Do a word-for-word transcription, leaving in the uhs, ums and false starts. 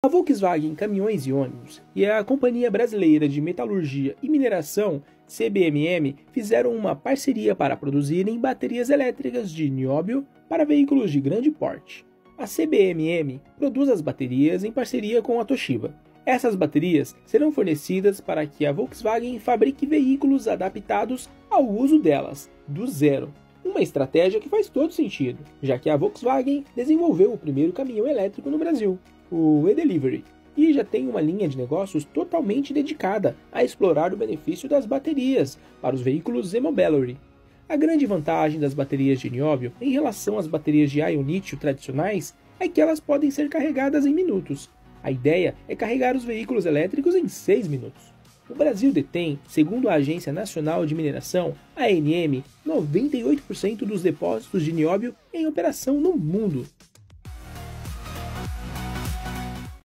A Volkswagen Caminhões e Ônibus e a Companhia Brasileira de Metalurgia e Mineração, C B M M, fizeram uma parceria para produzirem baterias elétricas de nióbio para veículos de grande porte. A C B M M produz as baterias em parceria com a Toshiba. Essas baterias serão fornecidas para que a Volkswagen fabrique veículos adaptados ao uso delas, do zero. Uma estratégia que faz todo sentido, já que a Volkswagen desenvolveu o primeiro caminhão elétrico no Brasil, o e-Delivery, e já tem uma linha de negócios totalmente dedicada a explorar o benefício das baterias para os veículos e-Mobility. A grande vantagem das baterias de nióbio em relação às baterias de ionítio tradicionais é que elas podem ser carregadas em minutos. A ideia é carregar os veículos elétricos em seis minutos. O Brasil detém, segundo a Agência Nacional de Mineração, a ANM, noventa e oito por cento dos depósitos de nióbio em operação no mundo.